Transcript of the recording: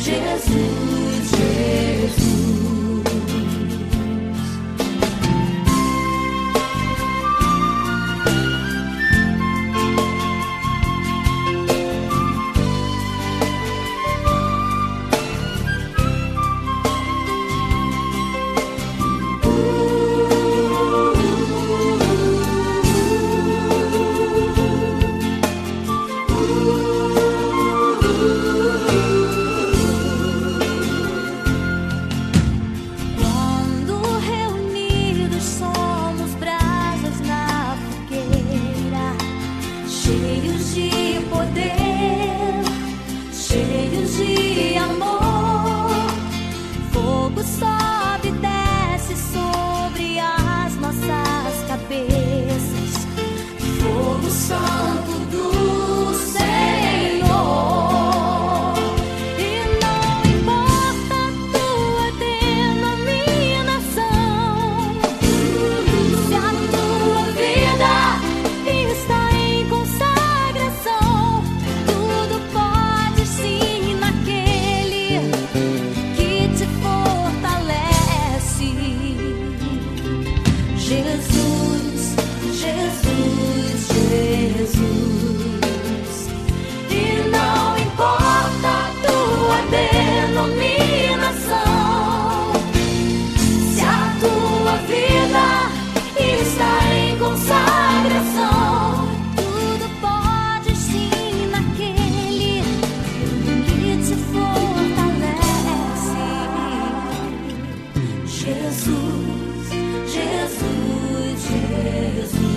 Jesus, Jesus. Cheios de poder, cheios de amor, fogo sobe e desce sobre as nossas cabeças, fogo santo do Senhor. E não importa a tua denominação, se a tua vida está em consagração, tudo pode sim naquele que te fortalece. Jesus, Jesus, Jesus. E não importa a tua denominação, se a tua vida está em consagração, tudo pode sim naquele que te fortalece. Jesus, Jesus, Jesus.